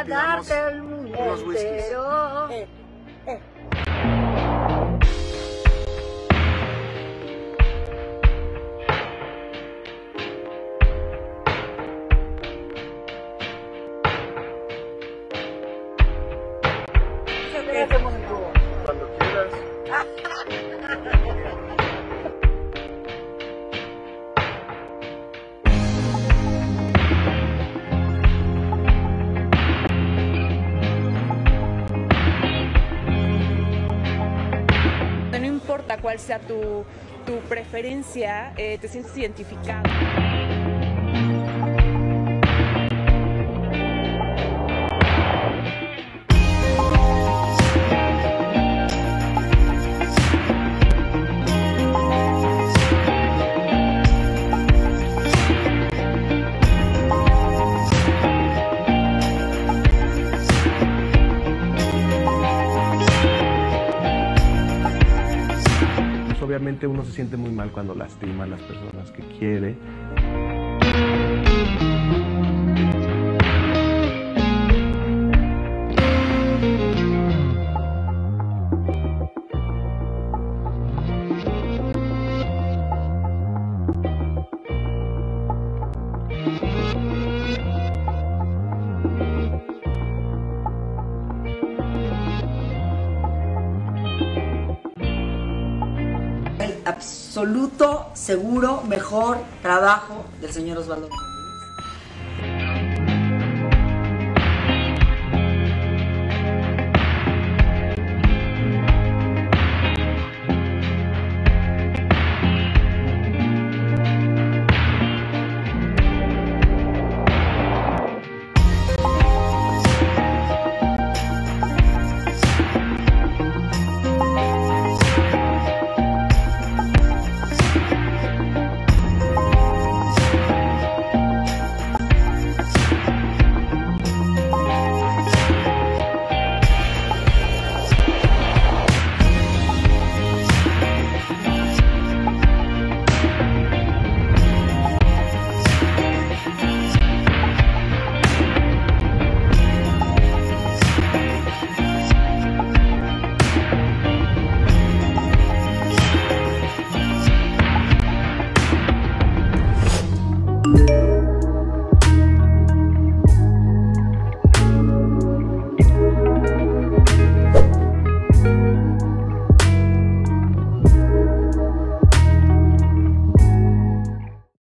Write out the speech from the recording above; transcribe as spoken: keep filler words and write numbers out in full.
para darte el mundo entero. Eh, eh. ¿Qué hacemos en Cuba? Cuando quieras. No importa cuál sea tu, tu preferencia, eh, te sientes identificado. Obviamente uno se siente muy mal cuando lastima a las personas que quiere. El absoluto, seguro, mejor trabajo del señor Osvaldo.